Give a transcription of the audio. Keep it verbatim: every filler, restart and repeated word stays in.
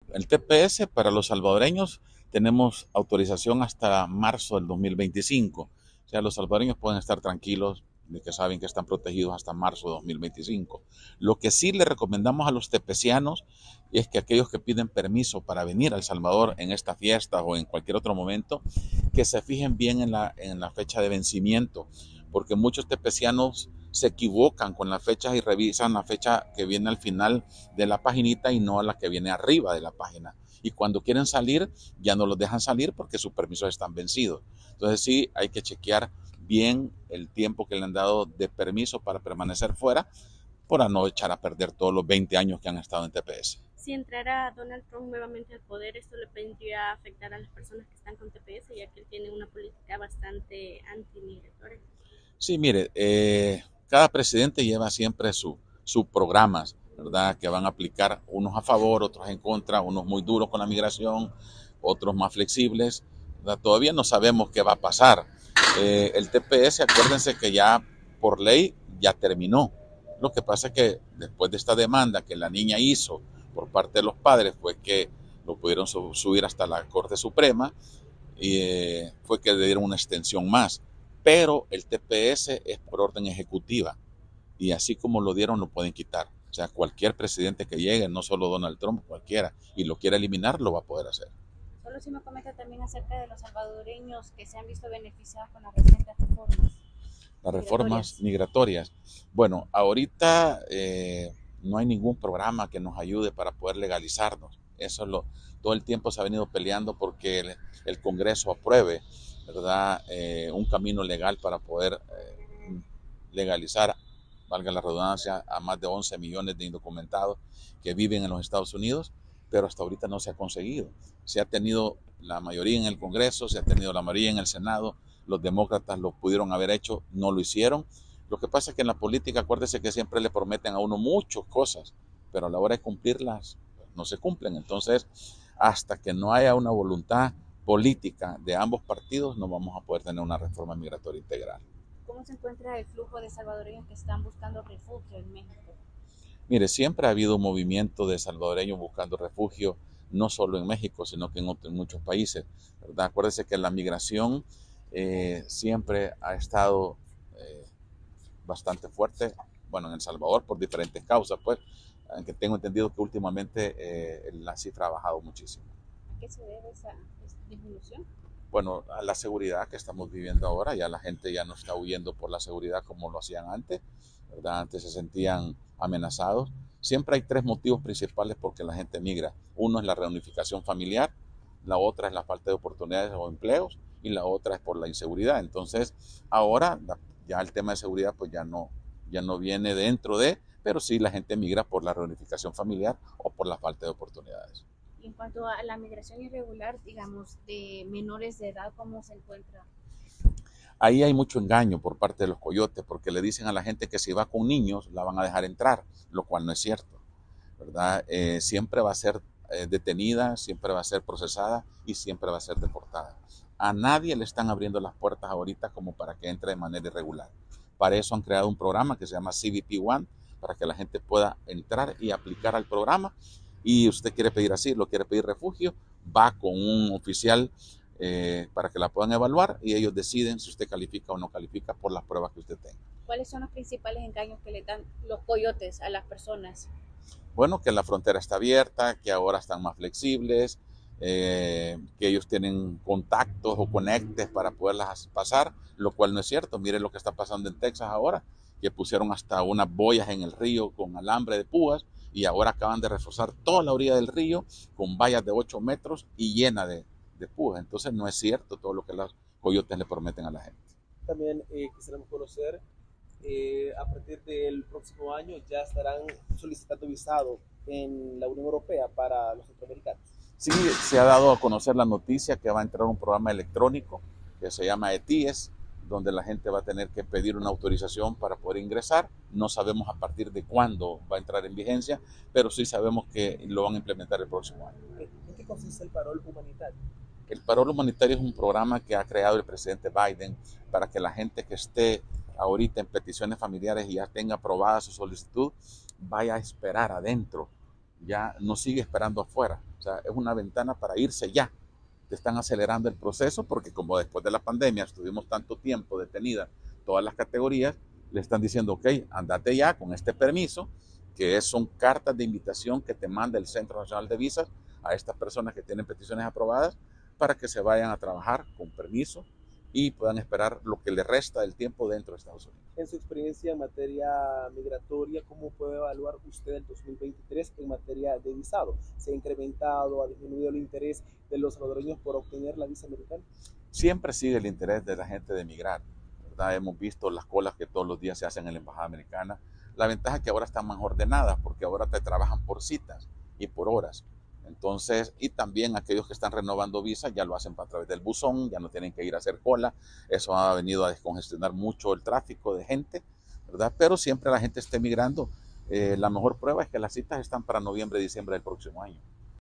El T P S para los salvadoreños tenemos autorización hasta marzo del dos mil veinticinco. O sea, los salvadoreños pueden estar tranquilos de que saben que están protegidos hasta marzo de dos mil veinticinco. Lo que sí le recomendamos a los tepecianos es que aquellos que piden permiso para venir a El Salvador en esta fiesta o en cualquier otro momento, que se fijen bien en la, en la fecha de vencimiento, porque muchos tepecianos se equivocan con las fechas y revisan la fecha que viene al final de la paginita y no a la que viene arriba de la página. Y cuando quieren salir, ya no los dejan salir porque sus permisos están vencidos. Entonces sí, hay que chequear bien el tiempo que le han dado de permiso para permanecer fuera, para no echar a perder todos los veinte años que han estado en T P S. Si entrara Donald Trump nuevamente al poder, ¿esto le vendría a afectar a las personas que están con T P S, ya que él tiene una política bastante antimigratoria? Sí, mire, eh, cada presidente lleva siempre su, sus programas, ¿verdad? Que van a aplicar unos a favor, otros en contra, unos muy duros con la migración, otros más flexibles, ¿verdad? Todavía no sabemos qué va a pasar. Eh, el T P S, acuérdense que ya por ley ya terminó. Lo que pasa es que después de esta demanda que la niña hizo por parte de los padres, fue que lo pudieron subir hasta la Corte Suprema y eh, fue que le dieron una extensión más. Pero el T P S es por orden ejecutiva y así como lo dieron lo pueden quitar. O sea, cualquier presidente que llegue, no solo Donald Trump, cualquiera, y lo quiera eliminar, lo va a poder hacer. Solo si me comenta también acerca de los salvadoreños que se han visto beneficiados con las recientes reformas Las reformas migratorias. migratorias. Bueno, ahorita eh, no hay ningún programa que nos ayude para poder legalizarnos. Eso es lo, todo el tiempo se ha venido peleando porque el, el Congreso apruebe, ¿verdad? Eh, un camino legal para poder eh, legalizar, valga la redundancia, a más de once millones de indocumentados que viven en los Estados Unidos, pero hasta ahorita no se ha conseguido. Se ha tenido la mayoría en el Congreso, se ha tenido la mayoría en el Senado, los demócratas lo pudieron haber hecho, no lo hicieron. Lo que pasa es que en la política, acuérdese que siempre le prometen a uno muchas cosas, pero a la hora de cumplirlas no se cumplen. Entonces, hasta que no haya una voluntad política de ambos partidos, no vamos a poder tener una reforma migratoria integral. ¿Cómo se encuentra el flujo de salvadoreños que están buscando refugio en México? Mire, siempre ha habido un movimiento de salvadoreños buscando refugio, no solo en México, sino que en, otros, en muchos países, ¿verdad? Acuérdese que la migración eh, siempre ha estado eh, bastante fuerte, bueno, en El Salvador por diferentes causas, pues, aunque tengo entendido que últimamente eh, la cifra ha bajado muchísimo. ¿A qué se debe esa disminución? Bueno, a la seguridad que estamos viviendo ahora, ya la gente ya no está huyendo por la seguridad como lo hacían antes, ¿verdad? Antes se sentían amenazados. Siempre hay tres motivos principales por que la gente migra. Uno es la reunificación familiar, la otra es la falta de oportunidades o empleos y la otra es por la inseguridad. Entonces, ahora la, ya el tema de seguridad pues ya no, ya no viene dentro de, pero sí la gente migra por la reunificación familiar o por la falta de oportunidades. Y en cuanto a la migración irregular, digamos, de menores de edad, ¿cómo se encuentra? Ahí hay mucho engaño por parte de los coyotes, porque le dicen a la gente que si va con niños la van a dejar entrar, lo cual no es cierto, ¿verdad? Eh, siempre va a ser eh, detenida, siempre va a ser procesada y siempre va a ser deportada. A nadie le están abriendo las puertas ahorita como para que entre de manera irregular. Para eso han creado un programa que se llama C B P One, para que la gente pueda entrar y aplicar al programa. Y usted quiere pedir asilo, quiere pedir refugio, va con un oficial eh, para que la puedan evaluar y ellos deciden si usted califica o no califica por las pruebas que usted tenga. ¿Cuáles son los principales engaños que le dan los coyotes a las personas? Bueno, que la frontera está abierta, que ahora están más flexibles, eh, que ellos tienen contactos o conectes para poderlas pasar, lo cual no es cierto. Mire lo que está pasando en Texas ahora, que pusieron hasta unas boyas en el río con alambre de púas y ahora acaban de reforzar toda la orilla del río con vallas de ocho metros y llena de, de púas. Entonces no es cierto todo lo que los coyotes le prometen a la gente. También eh, quisiéramos conocer, eh, a partir del próximo año ya estarán solicitando visado en la Unión Europea para los centroamericanos. Sí, se ha dado a conocer la noticia que va a entrar un programa electrónico que se llama E T I E S, donde la gente va a tener que pedir una autorización para poder ingresar. No sabemos a partir de cuándo va a entrar en vigencia, pero sí sabemos que lo van a implementar el próximo año. ¿En qué consiste el parol humanitario? El parol humanitario es un programa que ha creado el presidente Biden para que la gente que esté ahorita en peticiones familiares y ya tenga aprobada su solicitud, vaya a esperar adentro ya no sigue esperando afuera. O sea, es una ventana para irse ya. Te están acelerando el proceso porque como después de la pandemia estuvimos tanto tiempo detenidas todas las categorías, le están diciendo, ok, andate ya con este permiso, que es, son cartas de invitación que te manda el Centro Nacional de Visas a estas personas que tienen peticiones aprobadas para que se vayan a trabajar con permiso y puedan esperar lo que le resta del tiempo dentro de Estados Unidos. En su experiencia en materia migratoria, ¿cómo puede evaluar usted el dos mil veintitrés en materia de visado? ¿Se ha incrementado, ha disminuido el interés de los salvadoreños por obtener la visa americana? Siempre sigue el interés de la gente de emigrar, ¿verdad? Hemos visto las colas que todos los días se hacen en la Embajada Americana. La ventaja es que ahora están más ordenadas porque ahora te trabajan por citas y por horas. Entonces, y también aquellos que están renovando visas ya lo hacen a través del buzón, ya no tienen que ir a hacer cola. Eso ha venido a descongestionar mucho el tráfico de gente, ¿verdad? Pero siempre la gente está emigrando. Eh, la mejor prueba es que las citas están para noviembre, diciembre del próximo año.